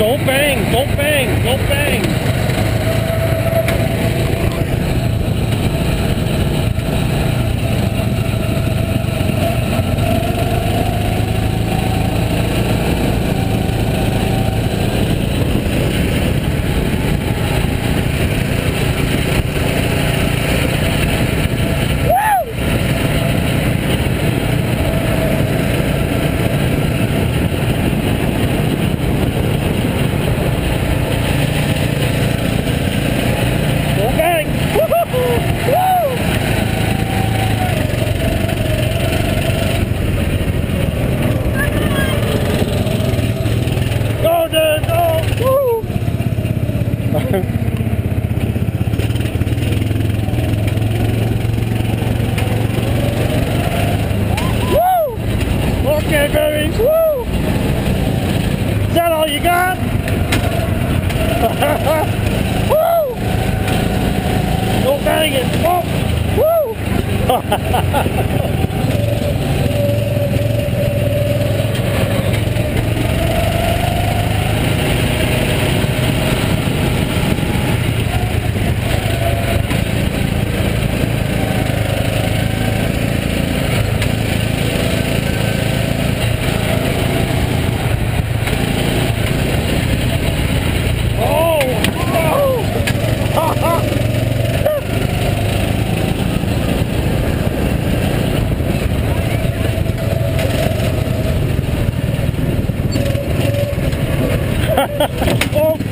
Don't bang, don't bang, don't bang. Okay, baby. Woo! Is that all you got? Woo! Don't bang it. Oh! Woo! Oh!